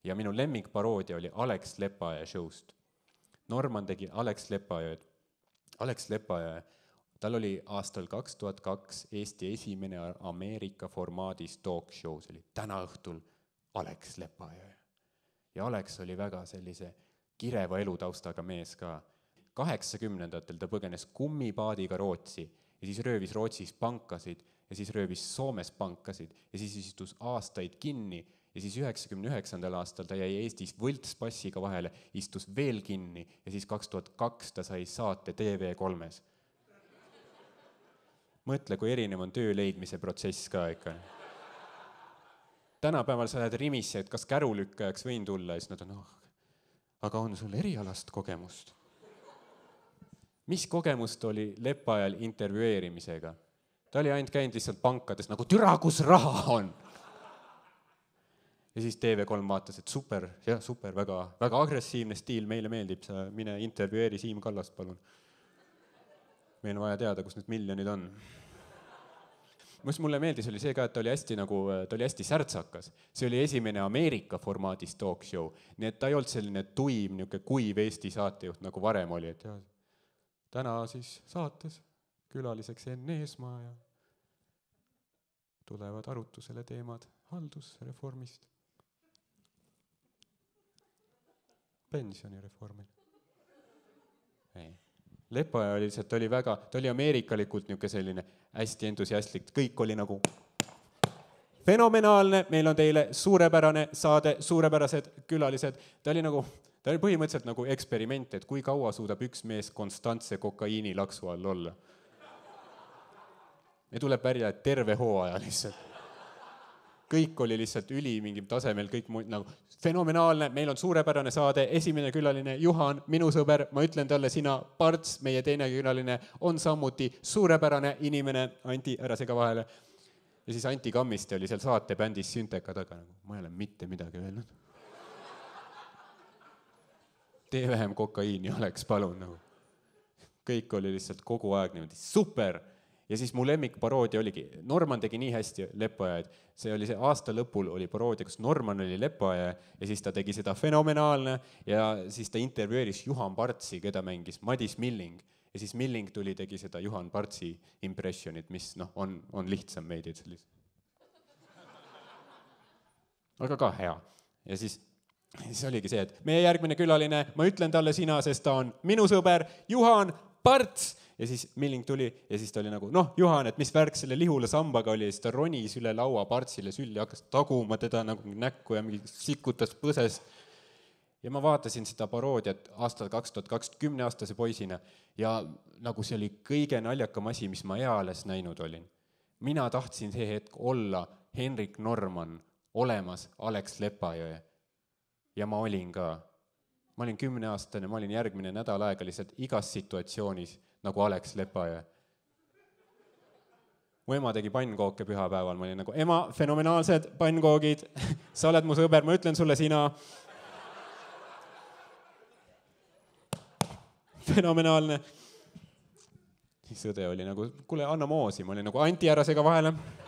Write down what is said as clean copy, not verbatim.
ja minu lemmikparoodia oli Alex Lepajõe show'st. Norman tegi Alex Lepajõe. Alex Lepajõe, tal oli aastal 2002 Eesti esimene Ameerika formaadis talk show, see oli täna õhtul Alex Lepajõe. Ja Alex oli väga sellise kireva elutaustaga mees ka. 80-ndatel ta põgenes kummipaadiga Rootsi ja siis röövis Rootsis pankasid ja siis röövis Soomes pankasid ja siis istus aastaid kinni ja siis 99. aastal ta jäi Eestis võltspassiga vahele, istus veel kinni ja siis 2002 ta sai saate TV3-s. Mõtle, kui erinev on töö leidmise protsess ka ikka. Tänapäeval sa lähed Rimisse, et kas kärulükkajaks võin tulla ja siis nad on, aga on sul erialast kogemust? Mis kogemust oli Lepajal intervjueerimisega? Ta oli ainult käinud lihtsalt pankades nagu türa, kus raha on. Ja siis TV3 vaatas, et super, väga, väga agressiivne stiil, meile meeldib, sa mine intervjueeri Siim Kallast, palun. Meil on vaja teada, kus need miljonid on. Mis mulle meeldis oli see ka, et ta oli hästi särtsakas. See oli esimene Ameerika formaadis talk show, nii et ta ei olnud selline tuim, niisugune kuiv Eesti saatejuht, nagu varem oli, et täna siis saates külaliseks Enn Eesmaa ja tulevad arutusele teemad haldusreformist, pensionireformil. Lepajõe oli lihtsalt, ta oli ameerikalikult niisugune selline hästi entusiastlik, kõik oli nagu fenomenaalne, meil on teile suurepärane saade, suurepärased külalised, ta oli põhimõtteliselt nagu eksperiment, et kui kaua suudab üks mees konstantse kokaiini laksu all olla. Ja tuleb välja, et terve hooaja lihtsalt. Kõik oli lihtsalt üli mingim tasemel, kõik nagu fenomenaalne, meil on suurepärane saade, esimene külaline Juhan, minu sõber, ma ütlen talle sina Parts, meie teine külaline on sammuti suurepärane inimene, Anti, ära sega vahele. Ja siis Anti Kammiste oli seal saatebändis Sünteka taga, ma ei ole mitte midagi öelnud. Tee vähem kokaiini oleks, palun. Kõik oli lihtsalt kogu aeg niimoodi super. Ja siis mu lemmikparoodia oligi, Norman tegi nii hästi Lepajõe, et see oli see aasta lõpul oli paroodia, kus Norman oli Lepajõe ja siis ta tegi seda fenomenaalne ja siis ta intervjueeris Juhan Partsi, keda mängis Madis Milling. Ja siis Milling tegi seda Juhan Partsi impressionit, mis on lihtsam meidi. Aga ka hea. Ja siis oligi see, et meie järgmine külaline, ma ütlen talle sina, sest ta on minu sõber Juhan Parts. Ja siis Milling tuli ja siis ta oli nagu, Juhan, et mis värk selle Lihula sambaga oli, ja siis ta ronis üle laua Partsile sülli, hakkas taguma teda nagu näkku ja sikutas põsest. Ja ma vaatasin seda paroodiat aastal 2020 10-aastase poisina ja nagu see oli kõige naljakam asi, mis ma eales näinud olin. Mina tahtsin see hetk olla Henrik Norman, olemas Alex Lepajõe. Ja ma olin ka. Ma olin 10-aastane, ma olin järgmine nädal aega lihtsalt igas situatsioonis nagu Alex Lepajõe. Mu ema tegi pannkooke pühapäeval, ma olin nagu, ema, fenomenaalsed pannkoogid, sa oled mu sõber, ma ütlen sulle sina. Fenomenaalne. Siis õde oli nagu, kuule, anna moosi, ma olin nagu, Anti, ära sega vahele.